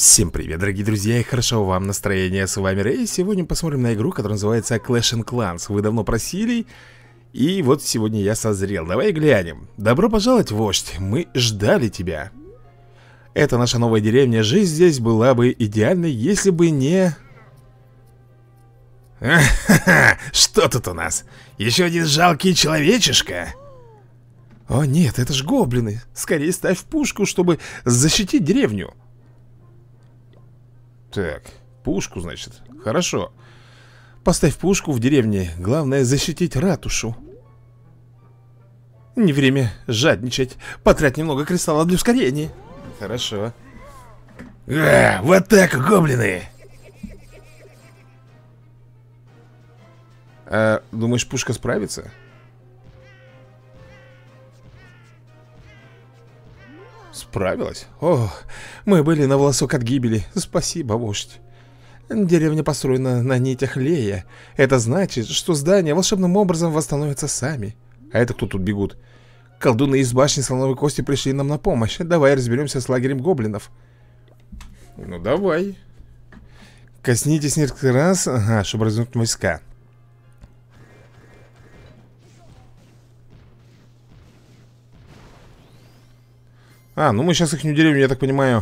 Всем привет, дорогие друзья, и хорошо вам настроение. С вами Рэй. Сегодня посмотрим на игру, которая называется Clash Clans. Вы давно просили, и вот сегодня я созрел. Давай глянем. Добро пожаловать, вождь, мы ждали тебя. Это наша новая деревня. Жизнь здесь была бы идеальной, если бы не... Что тут у нас? Еще один жалкий человечишка? О нет, это ж гоблины. Скорее ставь пушку, чтобы защитить деревню. Так, пушку, значит. Хорошо. Поставь пушку в деревне. Главное защитить ратушу. Не время жадничать. Потрать немного кристалла для ускорения. Хорошо. В атаку, гоблины! Думаешь, пушка справится? Справилась? Ох, мы были на волосок от гибели. Спасибо, вождь. Деревня построена на нитях Лея. Это значит, что здания волшебным образом восстановятся сами. А это кто тут бегут? Колдуны из башни Слоновой Кости пришли нам на помощь. Давай разберемся с лагерем гоблинов. Ну давай. Коснитесь несколько раз, чтобы развернуть войска. Ну мы сейчас ихнюю деревню, я так понимаю.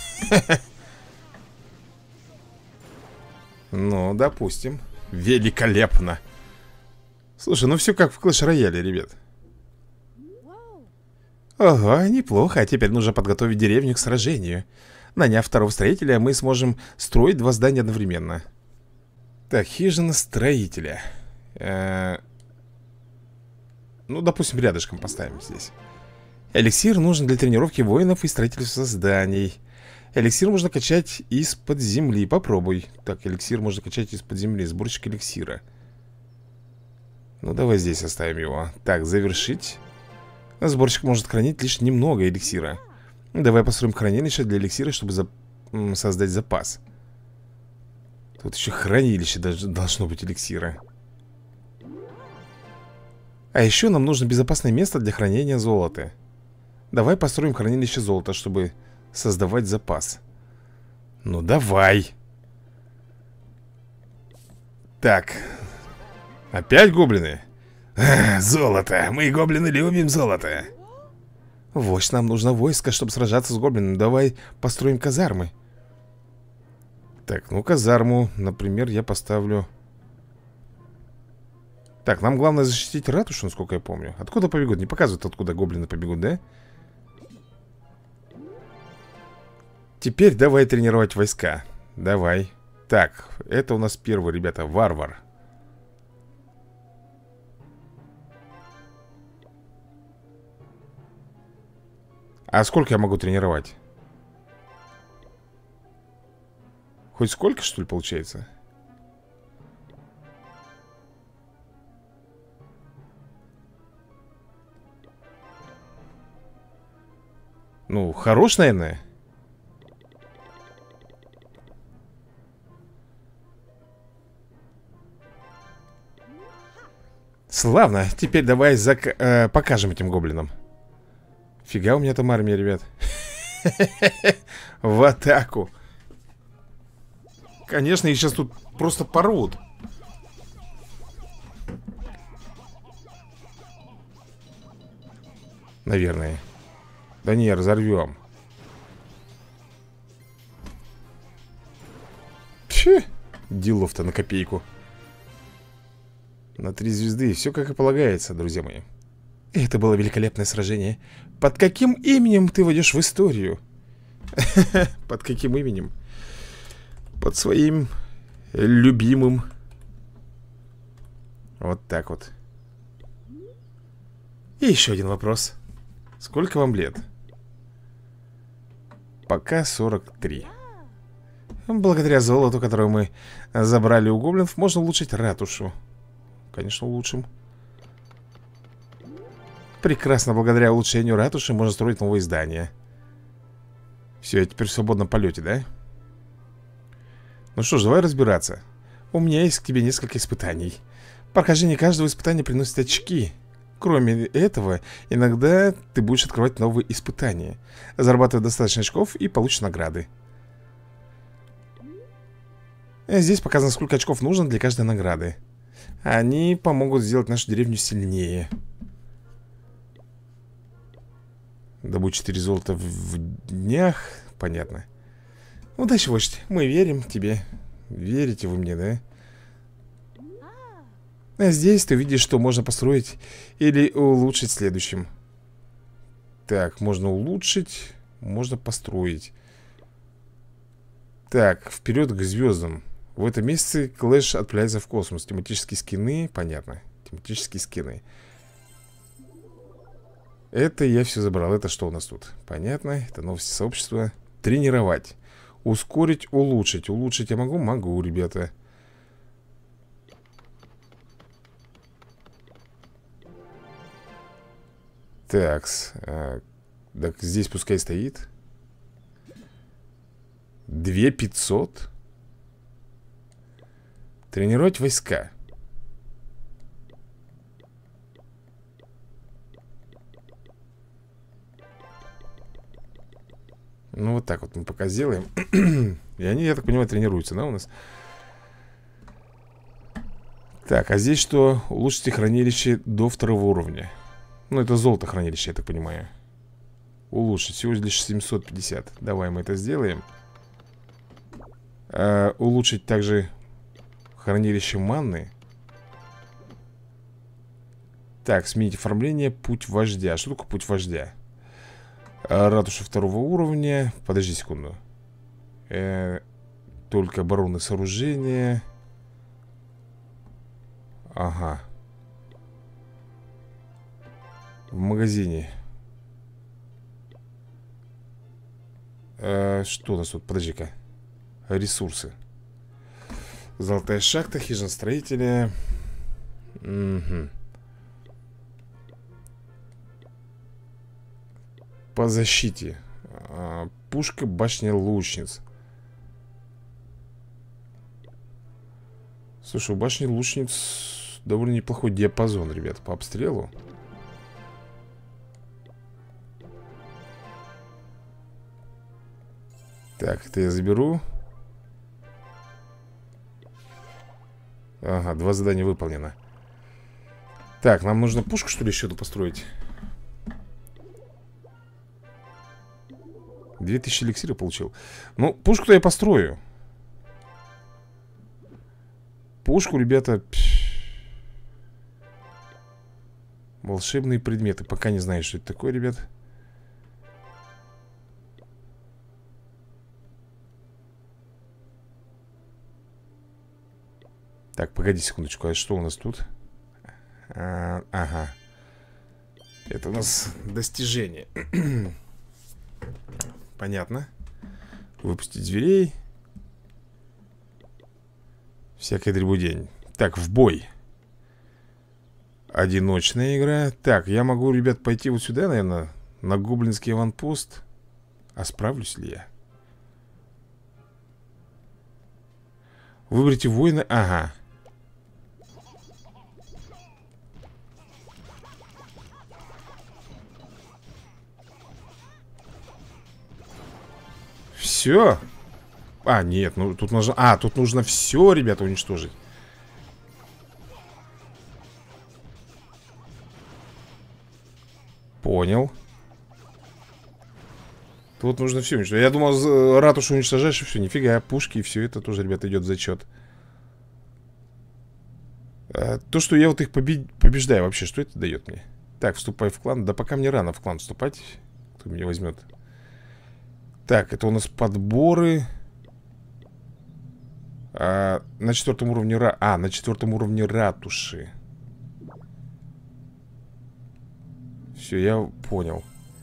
Ну, допустим. Великолепно. Слушай, ну все как в Clash Royale, ребят. Ого, неплохо. А теперь нужно подготовить деревню к сражению. Наняв второго строителя, мы сможем строить два здания одновременно. Так, хижина строителя. Ну, допустим, рядышком поставим здесь. Эликсир нужен для тренировки воинов и строительства зданий. Эликсир можно качать из-под земли. Попробуй. Так, эликсир можно качать из-под земли. Сборщик эликсира. Ну, давай здесь оставим его. Так, завершить. Сборщик может хранить лишь немного эликсира. Давай построим хранилище для эликсира, чтобы создать запас. Тут еще хранилище должно быть эликсира. А еще нам нужно безопасное место для хранения золота. Давай построим хранилище золота, чтобы создавать запас. Ну давай. Так. Опять гоблины? Золото. Мы, гоблины, любим золото. Вождь, нам нужно войско, чтобы сражаться с гоблинами. Давай построим казармы. Так, ну казарму, например, я поставлю. Так, нам главное защитить ратушу, насколько я помню. Откуда побегут? Не показывают, откуда гоблины побегут, да? Теперь давай тренировать войска. Давай. Так, это у нас первый, ребята, варвар. А сколько я могу тренировать? Хоть сколько, что ли, получается? Ну, хорош, наверное. Славно, теперь давай покажем этим гоблинам. Фига у меня там армия, ребят. В атаку. Конечно, их сейчас тут просто порвут. Наверное. Да не, разорвем. Делов-то на копейку. На 3 звезды, все как и полагается, друзья мои. Это было великолепное сражение. Под каким именем ты войдешь в историю? Под каким именем? Под своим любимым. Вот так вот. И еще один вопрос. Сколько вам лет? Пока 43. Благодаря золоту, которое мы забрали у гоблинов, можно улучшить ратушу. Конечно, улучшим. Прекрасно, благодаря улучшению ратуши можно строить новые здания. Все, я теперь в свободном полете, да? Ну что ж, давай разбираться. У меня есть к тебе несколько испытаний. Прохождение каждого испытания приносит очки. Кроме этого, иногда ты будешь открывать новые испытания. Зарабатывай достаточно очков и получишь награды. Здесь показано, сколько очков нужно для каждой награды. Они помогут сделать нашу деревню сильнее. Добудь 4 золота в днях. Понятно. Удачи, вождь. Мы верим тебе. Верите вы мне, да? А здесь ты видишь, что можно построить или улучшить следующим. Так, можно улучшить, можно построить. Так, вперед к звездам. В этом месяце Клэш отправляется в космос. Тематические скины, понятно. Тематические скины. Это я все забрал. Это что у нас тут? Понятно, это новости сообщества. Тренировать. Ускорить, улучшить. Улучшить я могу? Могу, ребята. Такс. Так, здесь пускай стоит. 2500. Тренировать войска. Ну, вот так вот мы пока сделаем. И они, я так понимаю, тренируются, да, у нас? Так, а здесь что? Улучшите хранилище до 2-го уровня. Ну, это золото хранилище, я так понимаю. Улучшить, всего лишь 750. Давай мы это сделаем. Улучшить также хранилище манны. Так, сменить оформление. Путь вождя. Что такое путь вождя? Ратуша 2-го уровня. Подожди секунду. Только оборонные сооружения. Ага. В магазине. Что у нас тут? Подожди-ка. Ресурсы. Золотая шахта, хижина строителя. Угу. По защите. Пушка, башня лучниц. Слушай, у башни лучниц довольно неплохой диапазон, ребят, по обстрелу. Так, это я заберу. Ага, 2 задания выполнено. Так, нам нужно пушку, что ли, еще тут построить? 2000 эликсира получил. Ну, пушку-то я построю. Пушку, ребята. Волшебные предметы. Пока не знаю, что это такое, ребят. Так, погоди секундочку. А что у нас тут? Ага. Это у нас достижение. Понятно. Выпустить зверей. Всякая дребудень. Так, в бой. Одиночная игра. Так, я могу, ребят, пойти вот сюда, наверное, на гоблинский аванпост. А справлюсь ли я? Выберите воина. Ага. Все. А, нет, ну тут нужно... А, тут нужно все, ребята, уничтожить. Понял. Тут нужно все уничтожить. Я думал, ратушу уничтожаешь и все. Нифига, пушки и все это тоже, ребята, идет в зачет. То, что я вот их побеждаю вообще, что это дает мне? Так, вступай в клан. Да пока мне рано в клан вступать. Кто меня возьмет? Так, это у нас подборы. На 4-м уровне на 4-м уровне ратуши. Все, я понял.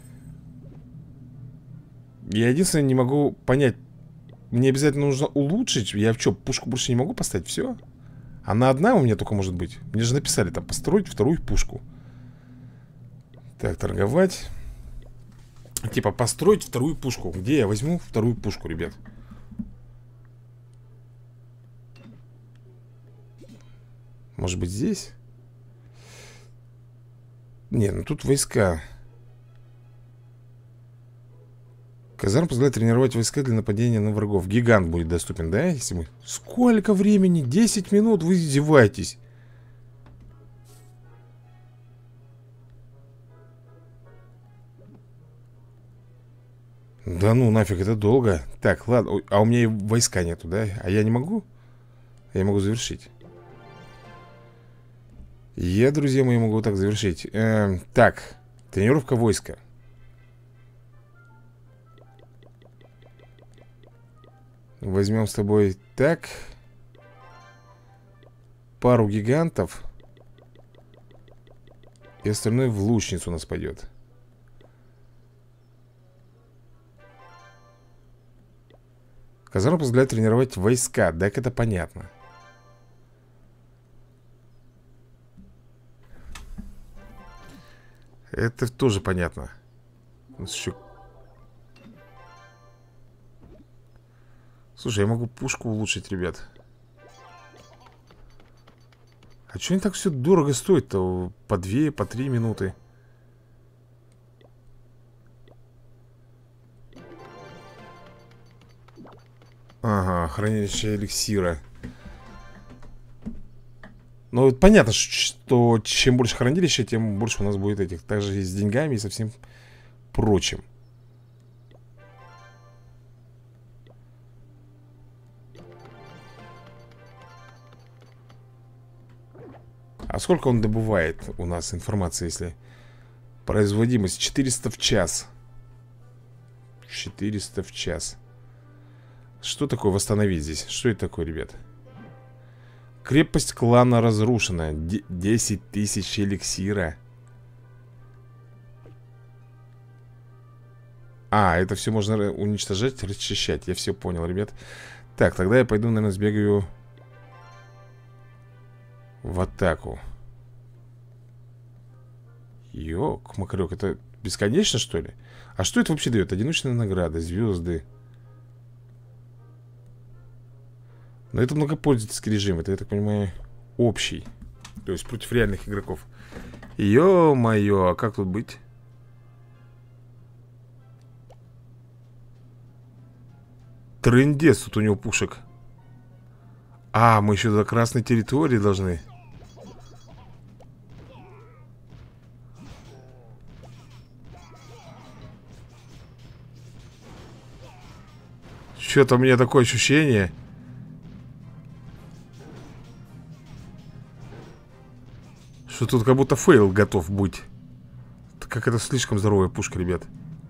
Я единственное не могу понять. Мне обязательно нужно улучшить. Я что, пушку больше не могу поставить? Все? Она одна у меня только может быть. Мне же написали там построить 2-ю пушку. Так, торговать. Типа построить 2-ю пушку. Где я возьму 2-ю пушку, ребят? Может быть здесь? Не, ну тут войска. Казарм позволяет тренировать войска для нападения на врагов. Гигант будет доступен, да? Если мы... Сколько времени? 10 минут? Вы издеваетесь. Да ну нафиг, это долго. Так, ладно. Ой, а у меня и войска нету, да? А я не могу? Я могу завершить. Я, друзья мои, могу так завершить. Так, тренировка войска. Возьмем с тобой так. Пару гигантов. И остальное в лучницу у нас пойдет. Казарм позволяет тренировать войска. Так это понятно. Это тоже понятно. Еще... Слушай, я могу пушку улучшить, ребят. А что не так все дорого стоит-то? По 2, по 3 минуты. Ага, хранилище эликсира. Ну, понятно, что чем больше хранилища, тем больше у нас будет этих. Также и с деньгами, и со всем прочим. А сколько он добывает у нас информации, если... Производимость 400 в час. 400 в час. Что такое восстановить здесь? Что это такое, ребят? Крепость клана разрушена. 10 тысяч эликсира. А, это все можно уничтожать, расчищать. Я все понял, ребят. Так, тогда я пойду, наверное, сбегаю в атаку. Ёк, макарёк, это бесконечно, что ли? А что это вообще дает? Одиночная награда, звезды. Но это многопользовательский режим. Это, я так понимаю, общий. То есть против реальных игроков. Ё-моё, а как тут быть? Трындец тут у него пушек. А, мы еще до красной территории должны. Что-то у меня такое ощущение. Что тут как будто фейл готов быть. Как это слишком здоровая пушка, ребят.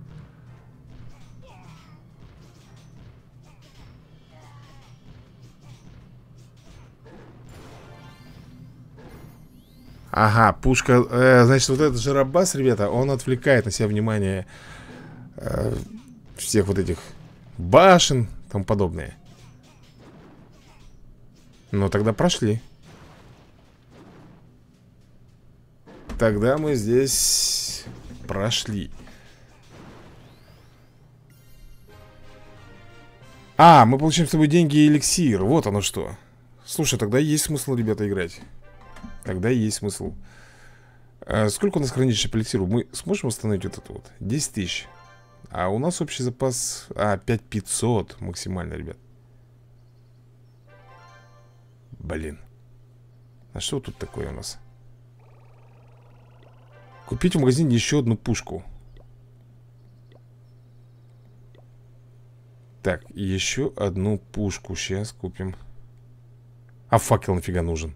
Ага, пушка, значит, вот этот Жарабас, ребята, он отвлекает на себя внимание всех вот этих башен и тому подобное. Ну, тогда прошли. Тогда мы здесь прошли. А, мы получим с тобой деньги и эликсир. Вот оно что. Слушай, тогда есть смысл, ребята, играть. Тогда есть смысл. Сколько у нас хранилище по эликсиру? Мы сможем восстановить вот это вот? 10 тысяч. А у нас общий запас... 5500 максимально, ребят. Блин. А что тут такое у нас? Купить в магазине еще одну пушку. Так, еще одну пушку. Сейчас купим. А факел нафига нужен?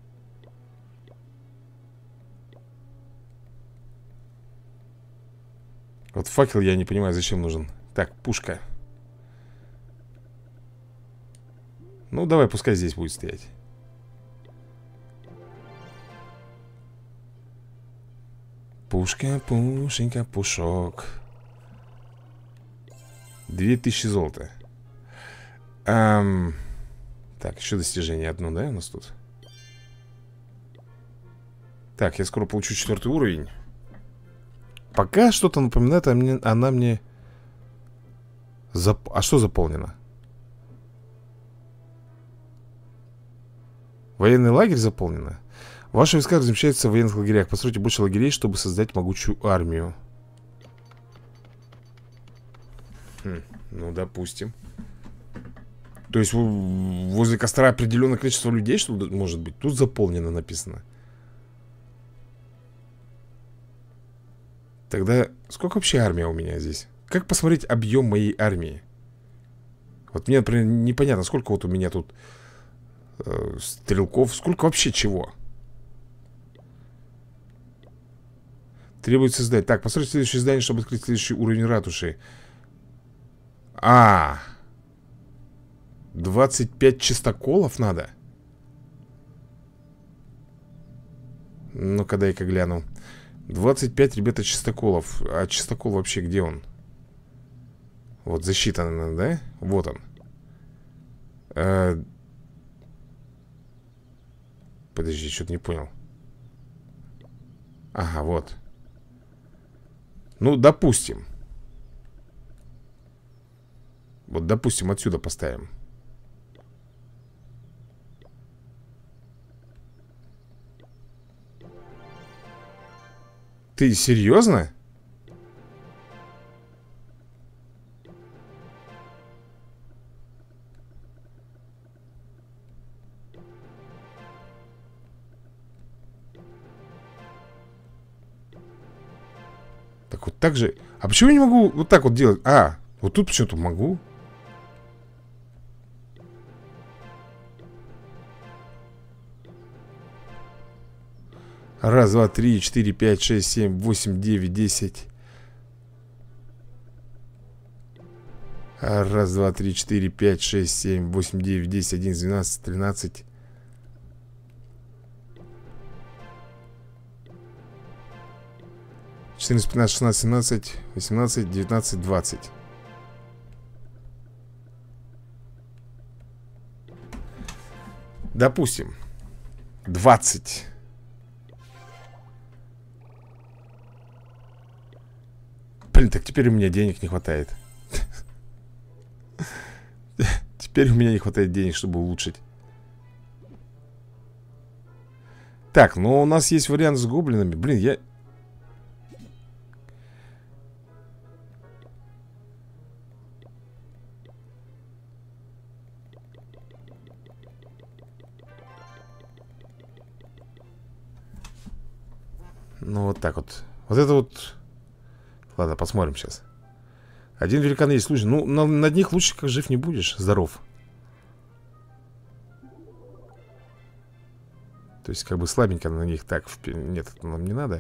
Вот факел я не понимаю, зачем нужен. Так, пушка. Ну, давай, пускай здесь будет стоять. Пушка, пушенька, пушок. 2000 золота. Так, еще достижение одно, да, у нас тут? Так, я скоро получу 4 уровень. Пока что-то напоминает, она мне... А что заполнено? Военный лагерь заполнено. Ваши войска размещаются в военных лагерях. Постройте больше лагерей, чтобы создать могучую армию. Ну, допустим. То есть возле костра определенное количество людей, что может быть? Тут заполнено написано. Тогда сколько вообще армия у меня здесь? Как посмотреть объем моей армии? Вот мне, например, непонятно, сколько вот у меня тут стрелков. Сколько вообще чего? Требуется создать. Так, построить следующее здание, чтобы открыть следующий уровень ратуши. 25 чистоколов надо? Ну-ка, дай-ка гляну. 25, ребята, чистоколов. А чистокол вообще где он? Вот защита, наверное, да? Вот он. Подожди, что-то не понял. Ага, вот. Ну, допустим. Вот, допустим, отсюда поставим. Ты серьезно? Так вот так же. А почему я не могу вот так вот делать? Вот тут почему-то могу. Раз, два, три, четыре, пять, шесть, семь, восемь, девять, 10. Раз, два, три, четыре, пять, шесть, семь, восемь, девять, 10, 11, 12, 13. Четырнадцать, 15, 16, 17, 18, 19, 20. Допустим 20. Блин, так теперь у меня денег не хватает. Теперь у меня не хватает денег, чтобы улучшить. Так, но у нас есть вариант с гоблинами. Блин, я... Ну, вот так вот. Вот это вот... Ладно, посмотрим сейчас. Один великан есть случай. Ну, над них лучше как жив не будешь. Здоров. То есть, как бы слабенько на них. Так, нет, это нам не надо.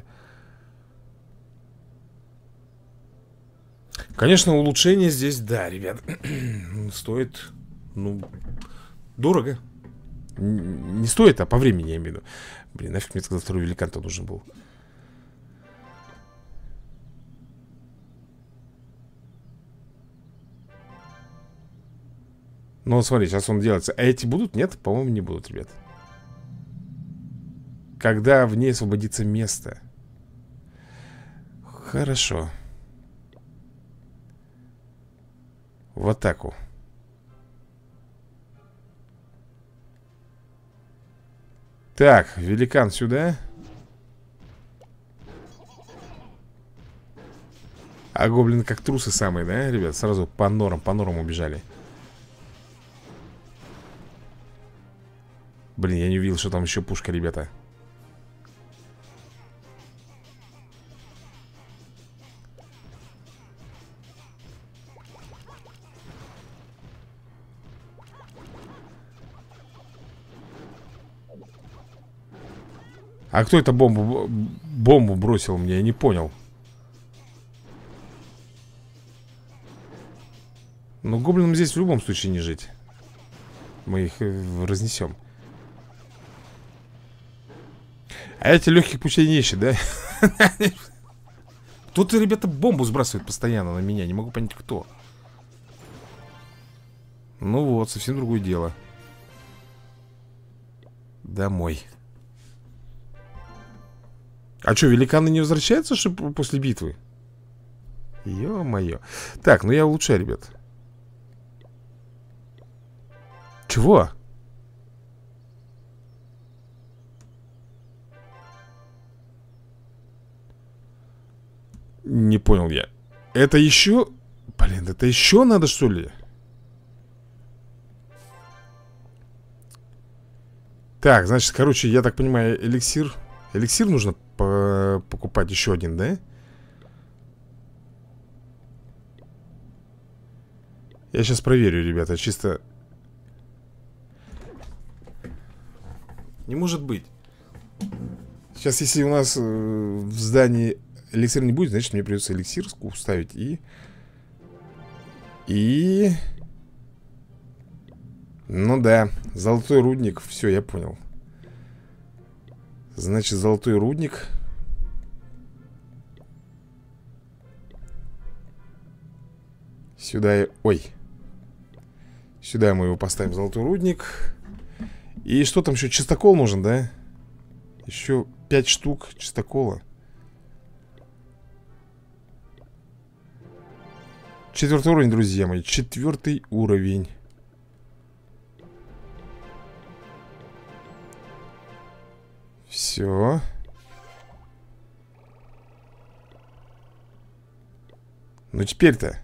Конечно, улучшение здесь, да, ребят. Стоит, ну, дорого. Не стоит, а по времени, я имею в виду. Блин, нафиг мне тогда второй великан-то нужен был. Ну, вот смотри, сейчас он делается. А эти будут? Нет, по-моему, не будут, ребят. Когда в ней освободится место. Хорошо. В атаку. Так, великан сюда. А гоблины как трусы самые, да, ребят? Сразу по норам убежали. Блин, я не увидел, что там еще пушка, ребята. А кто это бомбу бросил мне? Я не понял. Но гоблинам здесь в любом случае не жить. Мы их разнесем. А эти легких путей не ищут, да? Кто-то, ребята, бомбу сбрасывает постоянно на меня. Не могу понять, кто. Ну вот, совсем другое дело. Домой. А что, великаны не возвращаются, что после битвы? Ё-моё. Так, ну я улучшаю, ребят. Чего? Не понял я. Это еще Блин, это еще надо, что ли? Так, значит, короче, я так понимаю, эликсир. Эликсир нужно покупать еще один, да? Я сейчас проверю, ребята, чисто. Не может быть. Сейчас, если у нас в здании эликсир не будет, значит, мне придется эликсир ставить и... Ну да, золотой рудник. Все, я понял. Значит, золотой рудник. Сюда... Ой. Сюда мы его поставим, золотой рудник. И что там еще? Чистокол нужен, да? Еще 5 штук чистокола. 4-й уровень, друзья мои. 4-й уровень. Все. Ну теперь-то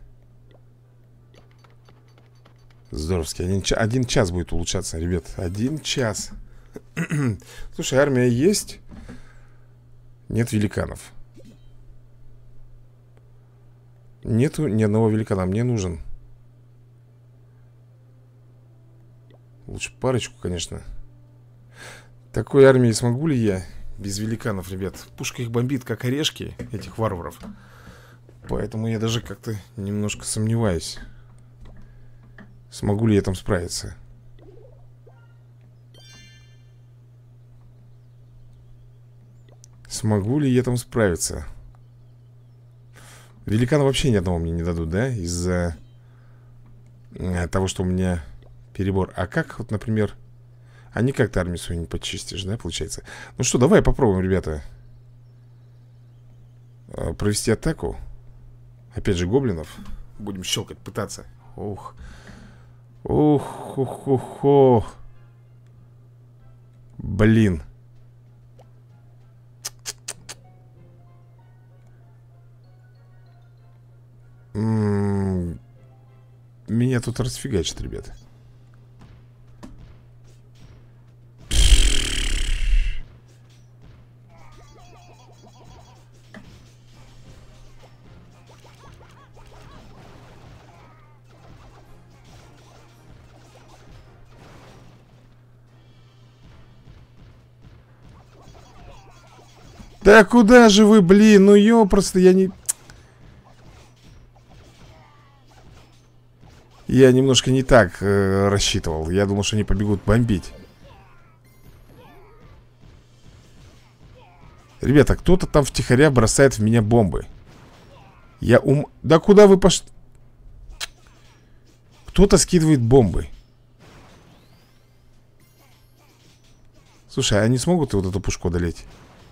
здоровски. Один час будет улучшаться, ребят. 1 час. Слушай, армия есть. Нет великанов. Нету ни одного великана. Мне нужен. Лучше парочку, конечно. Такой армии смогу ли я без великанов, ребят? Пушка их бомбит, как орешки, этих варваров. Поэтому я даже как-то немножко сомневаюсь. Смогу ли я там справиться? Смогу ли я там справиться? Великана вообще ни одного мне не дадут, да? Из-за того, что у меня перебор. А как, вот, например... А никак ты армию свою не почистишь, да, получается? Ну что, давай попробуем, ребята, провести атаку. Опять же, гоблинов. Будем щелкать, пытаться. Ох. Ох, ох, ох, ох. Блин. Меня тут расфигачит, ребята. Да куда же вы, блин, ну ёпросто, я не... Я немножко не так рассчитывал. Я думал, что они побегут бомбить. Ребята, кто-то там втихаря бросает в меня бомбы. Да куда вы пошли? Кто-то скидывает бомбы. Слушай, а они смогут вот эту пушку одолеть?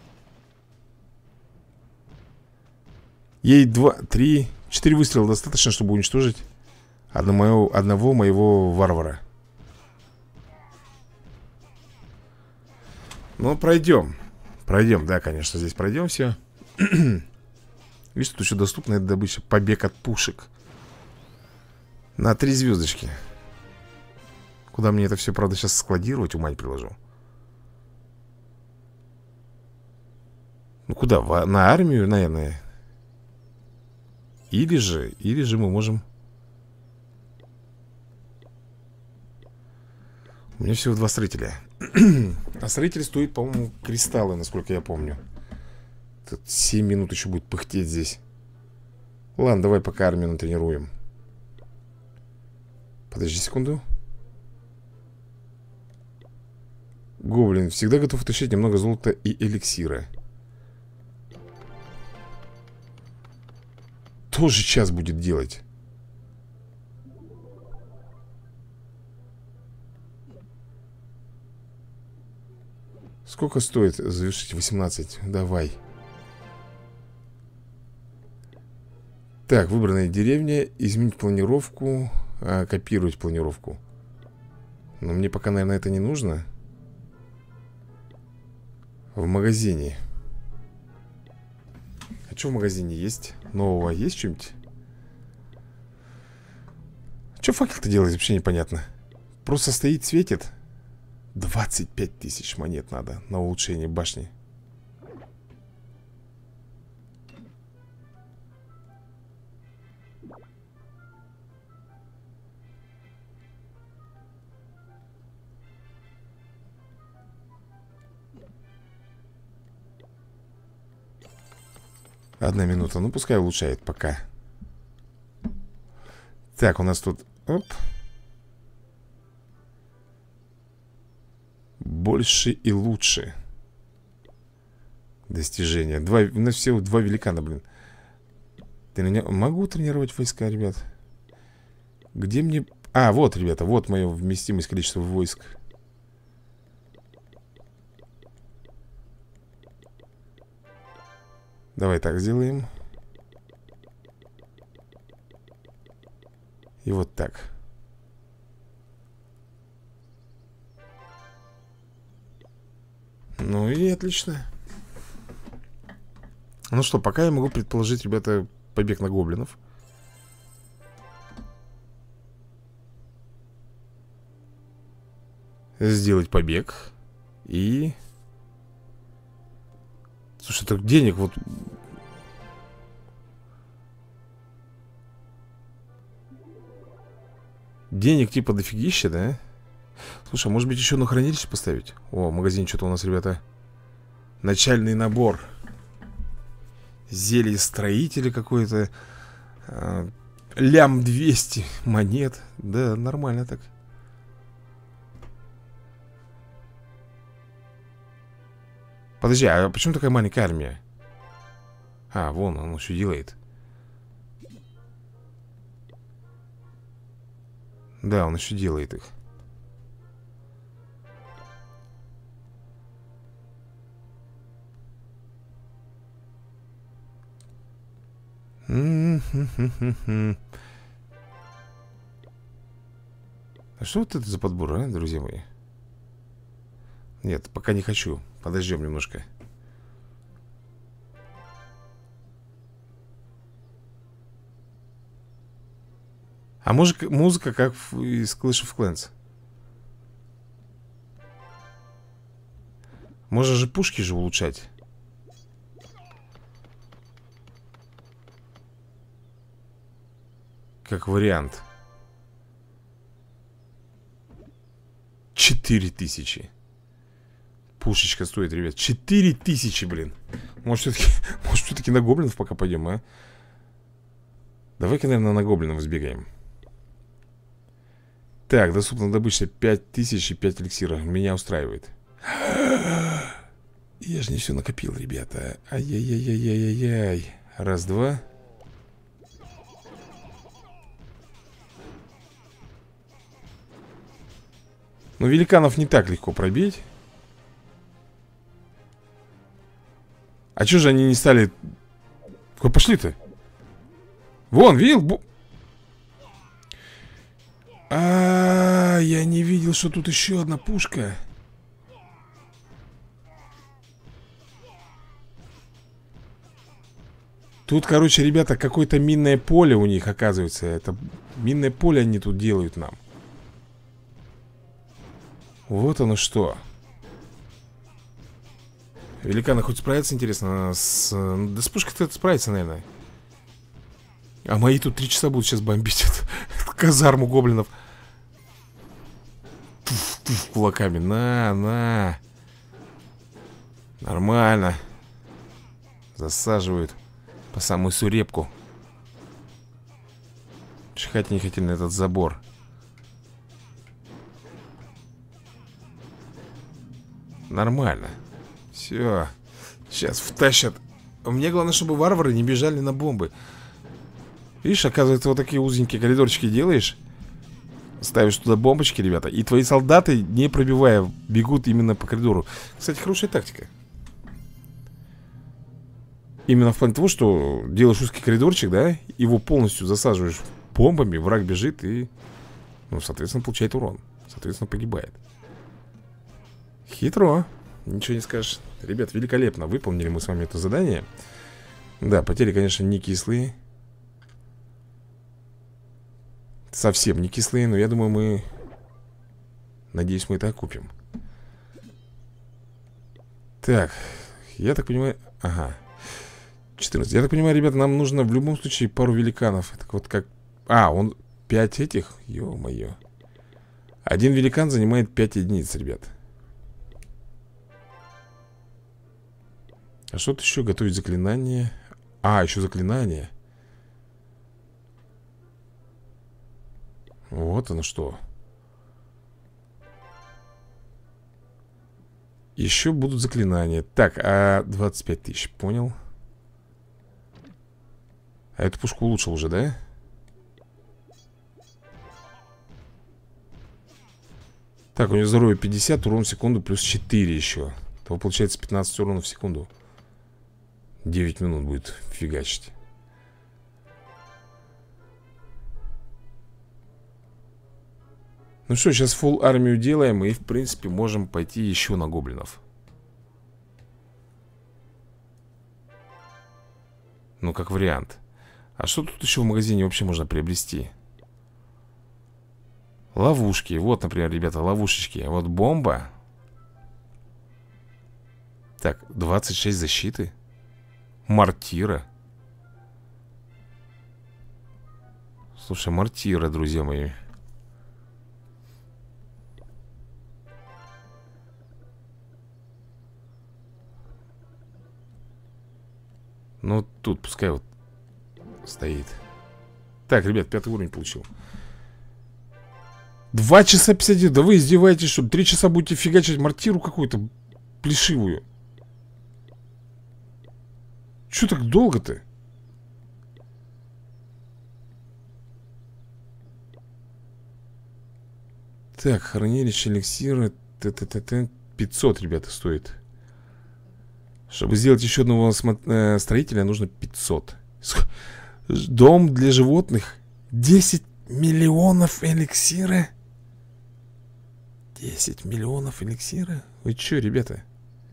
Ей 2, 3, 4 выстрела достаточно, чтобы уничтожить одного моего варвара. Ну, пройдем. Пройдем, да, конечно, здесь пройдем все. Видишь, тут еще доступна эта добыча. Побег от пушек. На 3 звездочки. Куда мне это все, правда, сейчас складировать, ума не приложу. Ну, куда? На армию, наверное. Или же мы можем... У меня всего 2 строителя. А строитель стоит, по-моему, кристаллы, насколько я помню. Тут 7 минут еще будет пыхтеть здесь. Ладно, давай пока армию натренируем. Подожди секунду. Гоблин всегда готов утащить немного золота и эликсира. Тоже час будет делать. Сколько стоит завершить 18? Давай. Так, выбранная деревня. Изменить планировку. Копировать планировку. Но мне пока, наверное, это не нужно. В магазине. А что в магазине есть? Нового есть что-нибудь? Что факел-то делает, вообще непонятно. Просто стоит, светит. 25 тысяч монет надо на улучшение башни. Одна минута, ну пускай улучшает пока. Так, у нас тут... Оп. Больше и лучше. Достижения. У нас всего 2 великана, блин. Могу тренировать войска, ребят? Где мне... А, вот, ребята, вот мое вместимость количества войск. Давай так сделаем. И вот так. Ну и отлично. Ну что, пока я могу предположить, ребята, побег на гоблинов. Сделать побег. И... Слушай, так денег вот... Денег типа дофигища, да? Слушай, а может быть еще на хранилище поставить? О, магазин что-то у нас, ребята. Начальный набор. Зелье строителя какое-то. Лям 200 монет. Да, нормально так. Подожди, а почему такая маленькая армия? А, вон, он еще делает. Да, он еще делает их. А что вот это за подбор, а, друзья мои? Нет, пока не хочу. Подождем немножко. А музыка как из Clash of Clans. Можно же пушки же улучшать. Как вариант. 4000. Пушечка стоит, ребят, 4000, блин. Может, все-таки на гоблинов пока пойдем, а? Давай-ка, наверное, на гоблинов сбегаем. Так, доступно добыча 5000 и 5 эликсира. Меня устраивает. Я же не все накопил, ребята. Ай-яй-яй-яй-яй-яй. Раз, два. Но великанов не так легко пробить. А чё же они не стали... Куда пошли-то? Вон, видел? Я не видел, что тут еще одна пушка. Тут, короче, ребята, какое-то минное поле у них, оказывается. Это минное поле они тут делают нам. Вот оно что. Великаны хоть справятся, интересно? Да с пушкой-то справится, наверное. А мои тут 3 часа будут сейчас бомбить эту казарму гоблинов. Туф, кулаками. На. Нормально. Засаживают по самую сурепку. Чихать не хотели на этот забор. Нормально. Все. Сейчас втащат. Мне главное, чтобы варвары не бежали на бомбы. Видишь, оказывается, вот такие узенькие коридорчики делаешь. Ставишь туда бомбочки, ребята. И твои солдаты, не пробивая, бегут именно по коридору. Кстати, хорошая тактика. Именно в плане того, что делаешь узкий коридорчик, да, его полностью засаживаешь бомбами, враг бежит и, ну, соответственно, получает урон. Соответственно, погибает. Хитро. Ничего не скажешь. Ребят, великолепно. Выполнили мы с вами это задание. Да, потери, конечно, не кислые. Совсем не кислые, но я думаю, мы... Надеюсь, мы это окупим. Так, я так понимаю... Ага, 14. Я так понимаю, ребята, нам нужно в любом случае пару великанов. Так вот как... А, он 5 этих? Ё-моё. Один великан занимает 5 единиц, ребят. А что-то еще готовить заклинание. А, еще заклинание. Вот оно что. Еще будут заклинания. Так, а 25 тысяч, понял. А эту пушку улучшил уже, да? Так, у него здоровье 50, урон в секунду плюс 4 еще. То получается 15 урона в секунду. 9 минут будет фигачить. Ну что, сейчас фулл армию делаем. И в принципе можем пойти еще на гоблинов. Ну как вариант. А что тут еще в магазине вообще можно приобрести? Ловушки. Вот, например, ребята, ловушечки. Вот бомба. Так, 26 защиты. Мортира. Слушай, мортира, друзья мои. Ну, тут пускай вот стоит. Так, ребят, 5 уровень получил. 2 часа 51. Да вы издеваетесь, что 3 часа будете фигачить мортиру какую-то плешивую. Чё так долго-то? Так, хранилище эликсира 500, ребята, стоит. Чтобы сделать еще одного строителя, нужно 500. Дом для животных 10 миллионов эликсира. 10 миллионов эликсира? Вы че, ребята?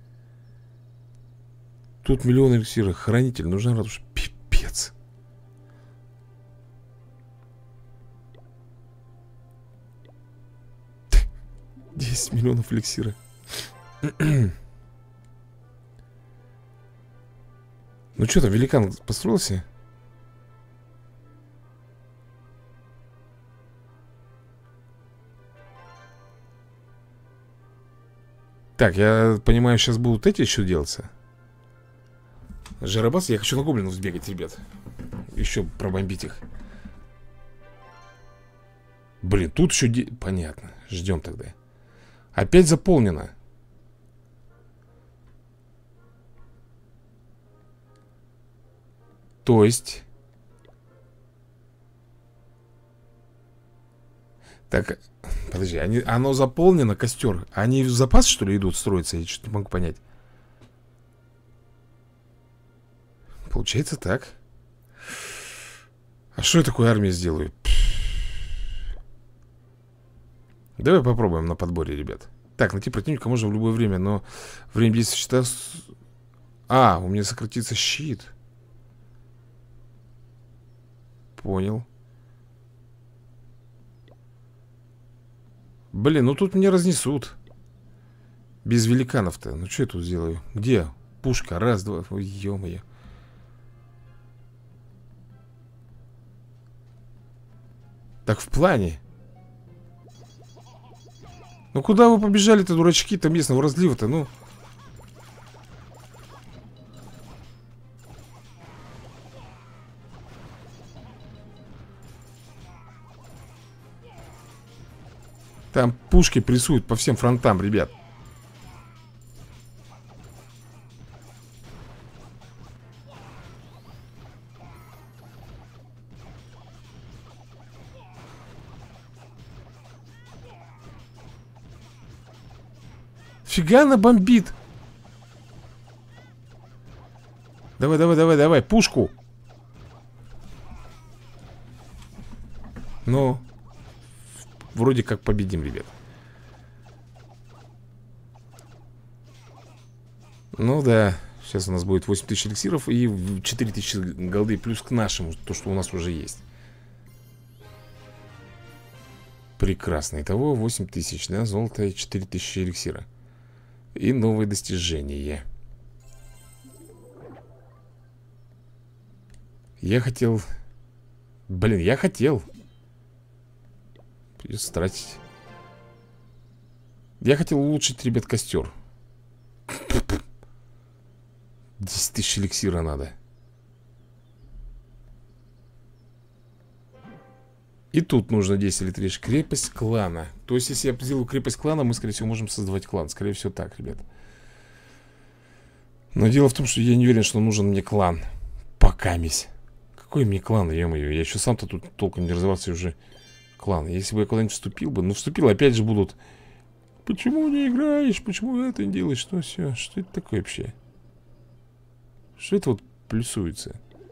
Тут миллион эликсира. Хранитель, нужна ратуша. Пипец. $10 миллионов эликсира. Ну что там, великан построился? Так, я понимаю, сейчас будут эти еще делаться. Жаробас, я хочу на гоблинов сбегать, ребят. Еще пробомбить их. Блин, тут еще... Понятно, ждем тогда. Опять заполнено. То есть... Так, подожди, оно заполнено, костер. Они в запас, что ли, идут строиться? Я что-то не могу понять. Получается так. А что я такой армией сделаю? Давай попробуем на подборе, ребят. Так, найти противника можно в любое время, но время действия щита... А, у меня сократится щит. Понял. Блин, ну тут меня разнесут. Без великанов-то. Ну что я тут сделаю? Где? Пушка, раз, два. Ой, ё-моё. Так в плане. Ну куда вы побежали-то, дурачки-то местного разлива-то, ну? Там пушки прессуют по всем фронтам, ребят. Фига она бомбит. Давай, давай, давай, давай, пушку. Ну, вроде как победим, ребят. Ну да, сейчас у нас будет 8000 эликсиров и 4000 голды плюс к нашему, то, что у нас уже есть. Прекрасно. Итого 8000, да? Золото и 4000 эликсира. И новые достижения. Я хотел... Блин, я хотел. Придется тратить. Я хотел улучшить, ребят, костер. 10 тысяч эликсира надо. И тут нужно 10 или 3. Крепость клана. То есть, если я сделаю крепость клана, мы, скорее всего, можем создавать клан. Скорее всего, так, ребят. Но дело в том, что я не уверен, что нужен мне клан. Покамись. Какой мне клан, ё-моё. Я еще сам-то тут толком не развивался уже. Клан. Если бы я куда-нибудь вступил бы. Ну, вступил, опять же будут. Почему не играешь? Почему это не делаешь? Что все? Что это такое вообще? Что это вот плюсуется?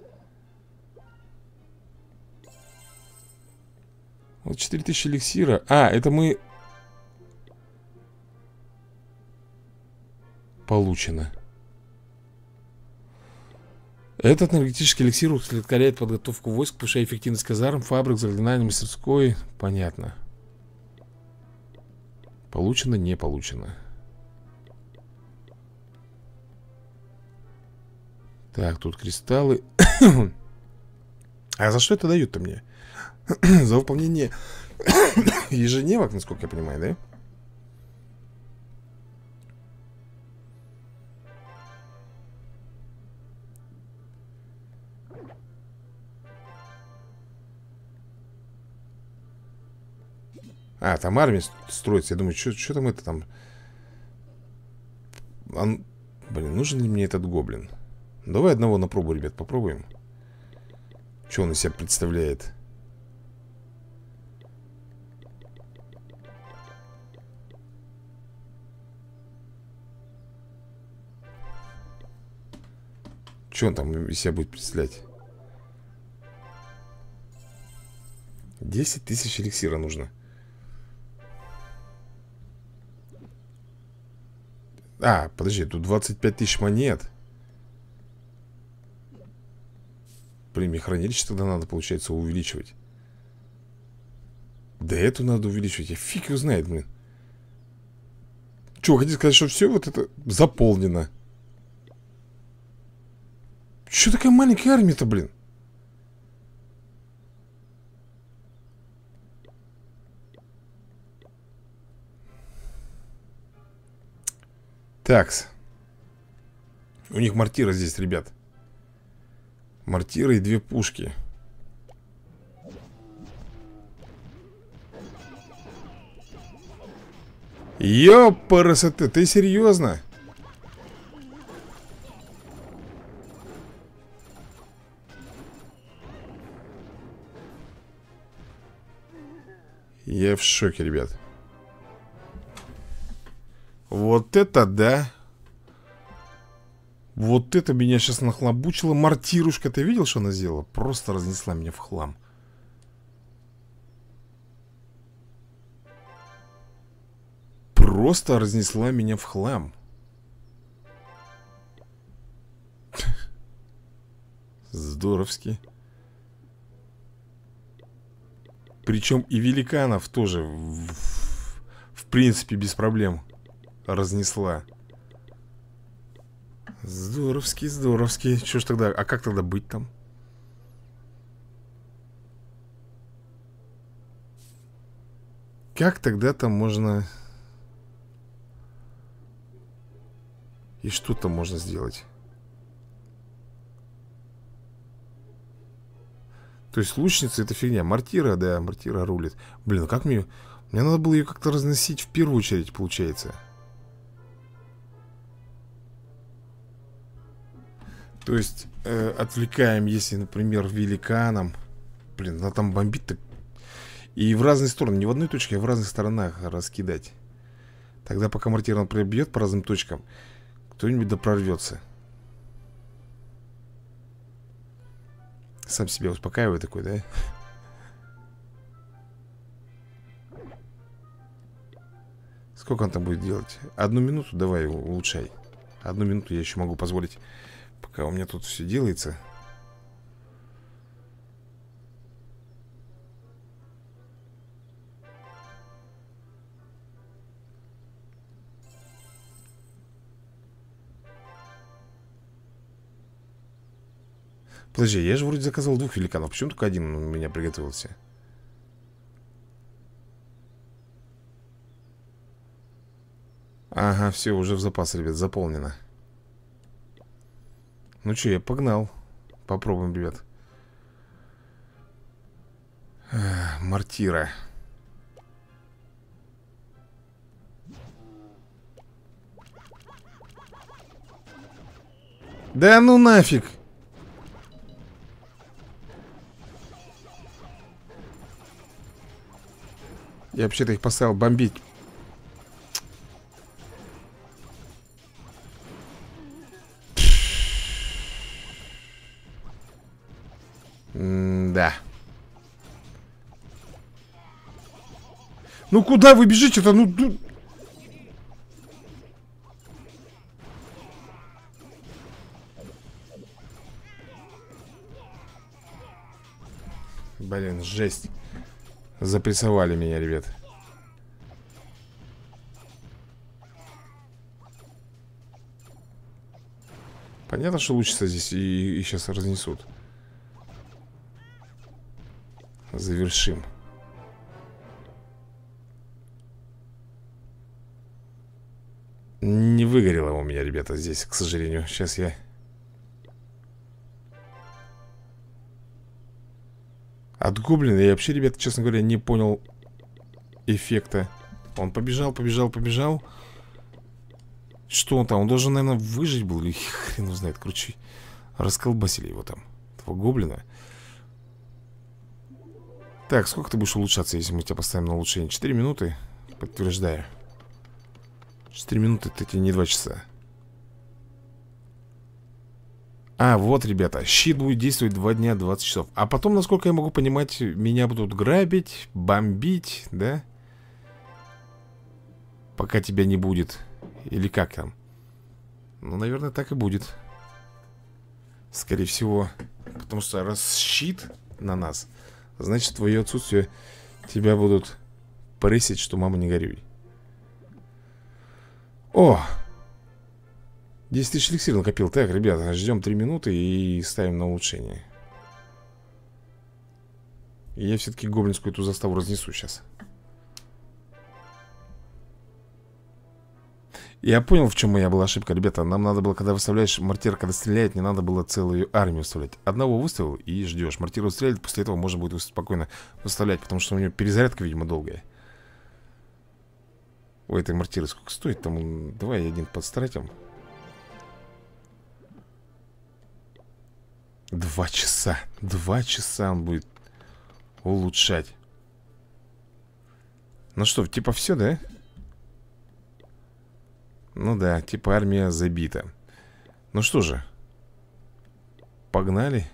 Вот 4000 эликсира. А, это мы... Получено. Этот энергетический эликсир ускоряет подготовку войск, повышая эффективность казарм, фабрик, заклинания, мастерской. Понятно. Получено, не получено. Так, тут кристаллы. А за что это дают-то мне? За выполнение ежедневок, насколько я понимаю, да? А, там армия строится. Я думаю, что там это там? Блин, нужен ли мне этот гоблин? Давай одного на пробу, ребят, попробуем. Что он из себя представляет? Что он там из себя будет представлять? 10 тысяч эликсира нужно. А, подожди, тут 25 тысяч монет. Премии хранилища тогда надо, получается, увеличивать. Да эту надо увеличивать. Я фиг его знает, блин. Че, вы хотите сказать, что все вот это заполнено? Че такая маленькая армия-то, блин? Такс. У них мортира здесь, ребят. Мортира и 2 пушки. Ёпарасоте, ты серьезно? Я в шоке, ребят. Вот это да. Вот это меня сейчас нахлобучило. Мортирушка, ты видел, что она сделала? Просто разнесла меня в хлам. Просто разнесла меня в хлам. Здоровски. Причем и великанов тоже в принципе без проблем разнесла. Здоровски, здоровски. Что ж тогда, а как тогда быть там? Как тогда там можно... И что там можно сделать? То есть лучница это фигня. Мортира, да, мортира рулит. Блин, а как мне... Мне надо было ее как-то разносить в первую очередь, получается. То есть отвлекаем, если, например, великаном. Блин, она там бомбит-то. И в разные стороны, не в одной точке, а в разных сторонах раскидать. Тогда пока мортир он пробьет по разным точкам, кто-нибудь да прорвется. Сам себя успокаивает такой, да? Сколько он там будет делать? 1 минуту давай улучшай. 1 минуту я еще могу позволить. Пока у меня тут все делается. Подожди, я же вроде заказал 2 великанов. Почему только один у меня приготовился? Ага, все, уже в запас, ребят, заполнено. Ну что, я погнал. Попробуем, ребят. Мортира. Да ну нафиг. Я вообще-то их поставил бомбить. Да. Ну куда вы бежите-то? Ну... Блин, жесть. Запрессовали меня, ребят. Понятно, что лучится здесь и сейчас разнесут. Завершим. Не выгорело у меня, ребята, здесь, к сожалению. Сейчас я... От гоблина я вообще, ребята, честно говоря, не понял эффекта. Он побежал, побежал, побежал. Что он там? Он должен, наверное, выжить был. Или хрен знает, короче. Расколбасили его там, этого гоблина. Так, сколько ты будешь улучшаться, если мы тебя поставим на улучшение? 4 минуты? Подтверждаю. 4 минуты, это тебе не 2 часа. А, вот, ребята, щит будет действовать 2 дня, 20 часов. А потом, насколько я могу понимать, меня будут грабить, бомбить, да? Пока тебя не будет. Или как там? Ну, наверное, так и будет. Скорее всего. Потому что раз щит на нас, значит, в твое отсутствие тебя будут прысить, что мама не горюй. О! 10 тысяч эликсир накопил. Так, ребята, ждем 3 минуты и ставим на улучшение. И я все-таки гоблинскую эту заставу разнесу сейчас. Я понял, в чем моя была ошибка, ребята. Нам надо было, когда выставляешь мортир, когда стреляет, не надо было целую армию выставлять. Одного выставил и ждешь. Мортир выстрелит, после этого можно будет спокойно выставлять, потому что у него перезарядка, видимо, долгая. У этой мортиры сколько стоит? Там, давай один подстратим. 2 часа. 2 часа он будет улучшать. Ну что, типа все, да? Ну да, типа армия забита. Ну что же, погнали.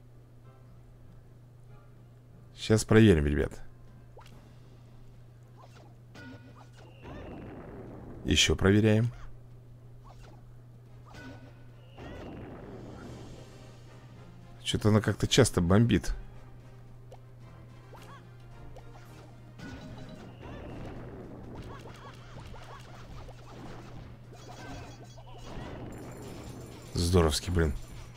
Сейчас проверим, ребят. Еще проверяем. Что-то она как-то часто бомбит. Здоровски, блин.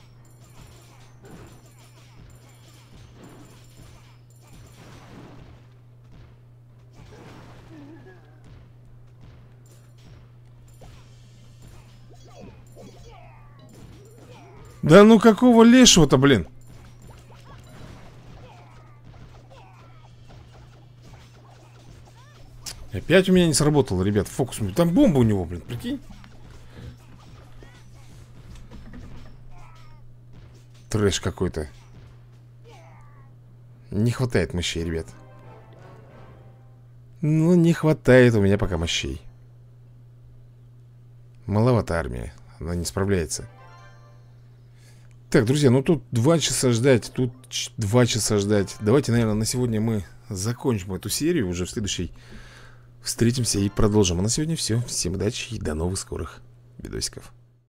Да ну какого лешего-то, блин? Опять у меня не сработало, ребят, фокус. Там бомба у него, блин, прикинь. Трэш какой-то. Не хватает мощей, ребят. Ну, не хватает у меня пока мощей. Маловато армия. Она не справляется. Так, друзья, ну тут 2 часа ждать. Тут 2 часа ждать. Давайте, наверное, на сегодня мы закончим эту серию. Уже в следующей встретимся и продолжим. А на сегодня все. Всем удачи и до новых скорых видосиков.